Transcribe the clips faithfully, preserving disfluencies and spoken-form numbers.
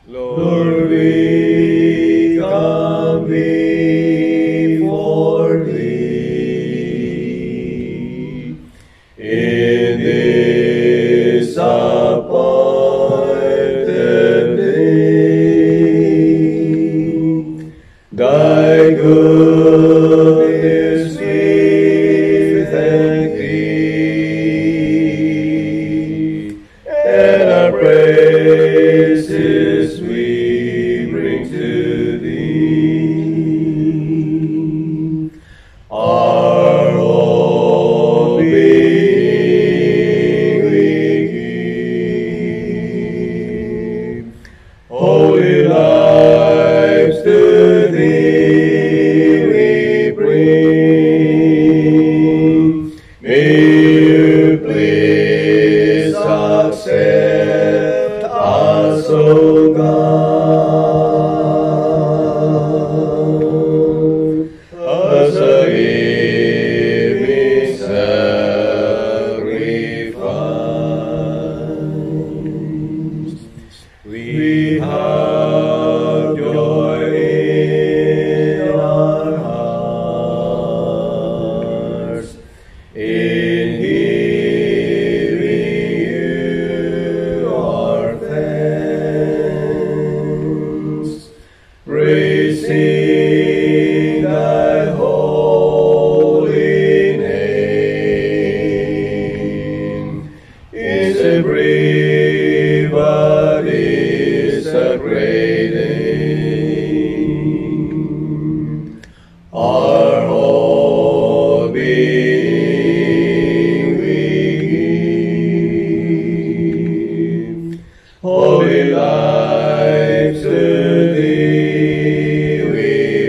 Lord, we come before Thee in this appointed day. Thy goodness we thank Thee, and our praises we bring to Thee. Our whole being we give, holy lives to Thee we bring. May You please accept us, O God, as a living sacrifice. We have joy in our hearts in giving You our thanks, praising Thy holy name. It's a brief but it's a great name. Our whole being we give, holy lives to Thee we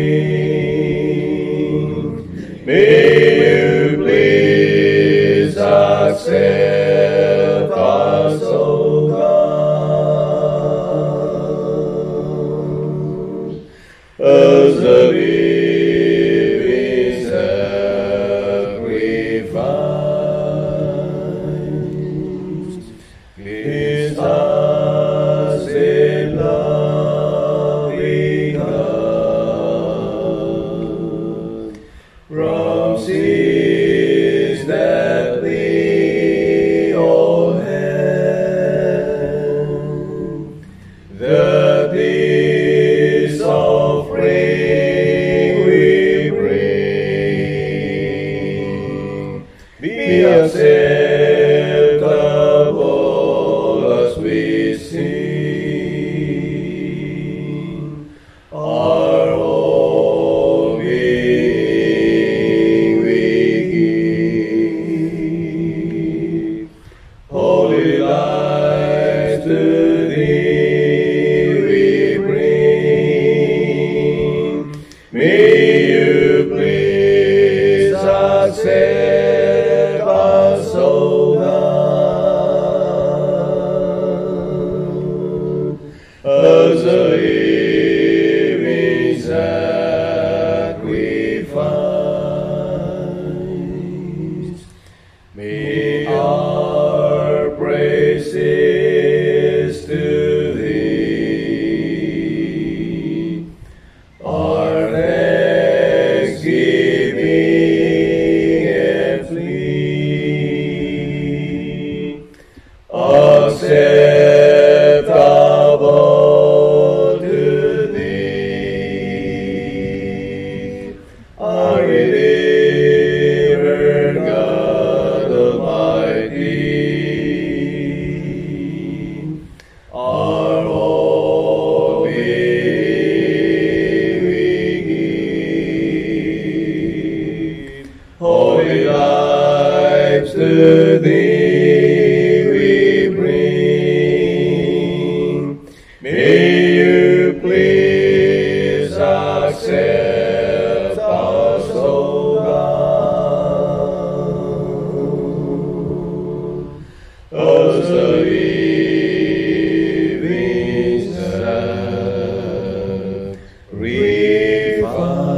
bring. May You please accept us, O God, as a living sacrifice. Cleanse us in loving God from sins that we all have, that this offering we bring be acceptable as we sing. Our whole being we give, holy lives to Thee we bring. May You please accept us, O God, as a living sacrifice. May our praises to Thee, our thanksgiving and plea, acceptable to Thee, our Redeemer, God Almighty. Our whole being we give, holy lives to Thee we bring. May You please accept us, O God, as a living sacrifice.